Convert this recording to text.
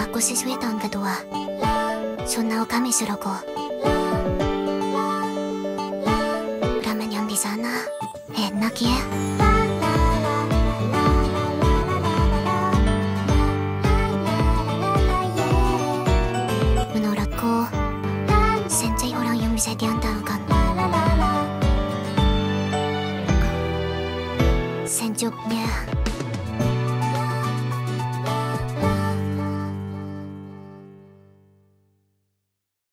Aku siswi tahun kedua. Sunnao kami suruhku. Ramen yang di sana enak ya. Menurutku, Sensei orang yang bisa diandalkan. Sencuknya